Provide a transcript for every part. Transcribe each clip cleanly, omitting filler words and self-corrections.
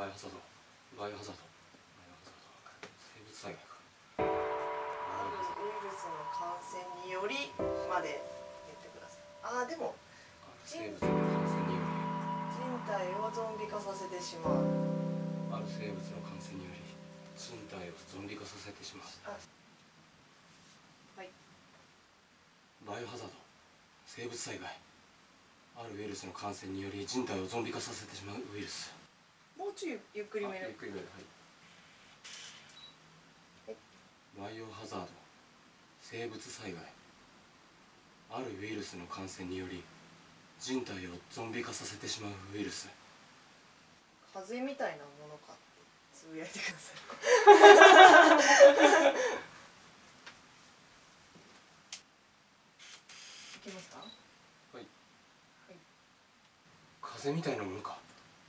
バイオハザード生物災害か。 ウイルスの感染によりまで言ってください。でも生物の感染によ人体をゾンビ化させてしまう。 りある生物の感染により人体をゾンビ化させてしまう。 はい。 バイオハザード生物災害あるウイルスの感染により人体をゾンビ化させてしまうウイルス。 もうちょいゆっくりめ。 ゆっくりめ。はい。バイオハザード生物災害あるウイルスの感染により人体をゾンビ化させてしまうウイルス。 風邪みたいなものかってつぶやいてください。いきますか。 はい。風邪みたいなものか。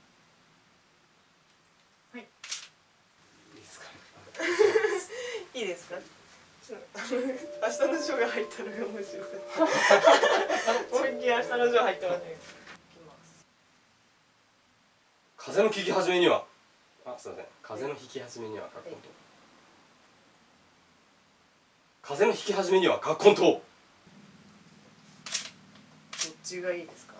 はい。 いいですか。 いいですか。明日のジョが入ったのが面白い。思いっきり明日のジョ入ってません。いきます。 風の聞き始めには。すいません。風の引き始めには葛根湯。風の引き始めには葛根湯。 どっちがいいですか。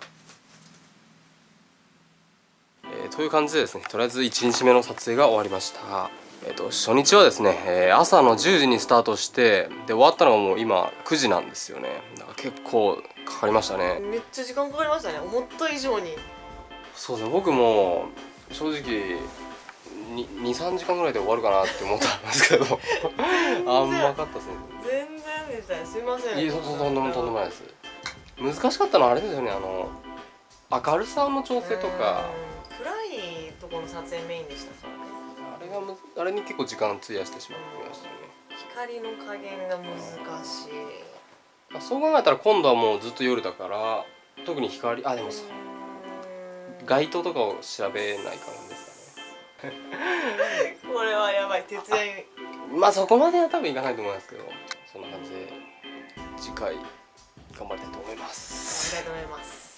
という感じでですね、とりあえず1日目の撮影が終わりました。初日はですね、朝の10時にスタートしてで終わったのがもう今9時なんですよね。だから結構かかりましたね。 めっちゃ時間かかりましたね、思った以上に。 そうですね、僕も正直23時間ぐらいで終わるかなって思ったんですけどあんまかったですね。 全然でしたね、すいません。 いえ、とんでもないです。難しかったのはあれですよね、明るさの調整とか暗いところの撮影メインでしたからね。 あれに結構時間費やしてしまいましたね。 光の加減が難しい。 そう考えたら今度はもうずっと夜だから特に光でもそう街灯とかを調べない感じですかねこれはやばい、徹夜。 まあそこまでは多分いかないと思いますけど、そんな感じで次回頑張りたいと思います。 頑張りたいと思います。